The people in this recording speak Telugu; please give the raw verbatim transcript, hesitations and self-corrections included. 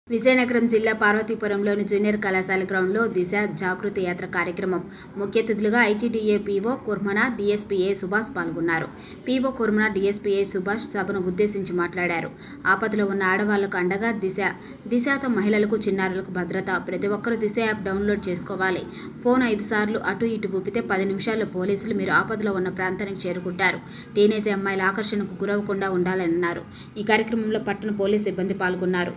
విజయనగరం జిల్లా పార్వతీపురంలోని జూనియర్ కళాశాల గ్రౌండ్లో దిశ జాగృతి యాత్ర కార్యక్రమం ముఖ్య అతిథులుగా ITDA PO Kurmana, DSP A Subhash పాల్గొన్నారు. PO Kurmana, DSP A Subhash సభను ఉద్దేశించి మాట్లాడారు. ఆపదలో ఉన్న ఆడవాళ్లకు అండగా దిశ, దిశతో మహిళలకు, చిన్నారులకు భద్రత. ప్రతి ఒక్కరూ దిశ యాప్ డౌన్లోడ్ చేసుకోవాలి. ఫోన్ ఐదు సార్లు అటు ఇటు ఊపితే పది నిమిషాల్లో పోలీసులు మీరు ఆపదలో ఉన్న ప్రాంతానికి చేరుకుంటారు. టీనేజ్ అమ్మాయిల ఆకర్షణకు గురవకుండా ఉండాలని అన్నారు. ఈ కార్యక్రమంలో పట్టణ పోలీసు సిబ్బంది పాల్గొన్నారు.